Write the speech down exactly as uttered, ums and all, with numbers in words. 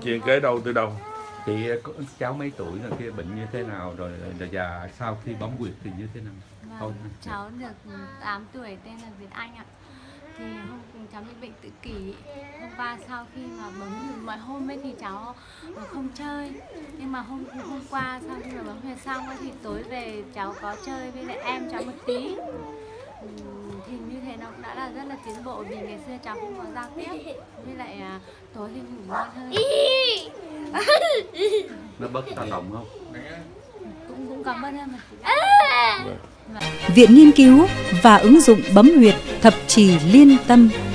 chuyện kể đâu từ đâu. Chị có cháu mấy tuổi rồi kia bệnh như thế nào rồi, rồi và sau khi bấm huyệt thì như thế nào? Vâng, cháu được tám tuổi, tên là Việt Anh ạ. Thì hôm cháu bị bệnh tự kỷ. Hôm qua sau khi mà bấm mọi hôm ấy thì cháu không chơi. Nhưng mà hôm hôm qua sau khi mà bấm huyệt xong ấy, thì tối về cháu có chơi với lại em cháu một tí. Thì như thế nó cũng đã là rất là tiến bộ, vì ngày xưa cháu không có giao tiếp. Với lại à, tối thì ngủ ngon hơn. Nó bớt tăng động không? Cũng cũng có bớt hơn mà. Viện Nghiên cứu và ứng dụng bấm huyệt Thập Trì Liên Tâm.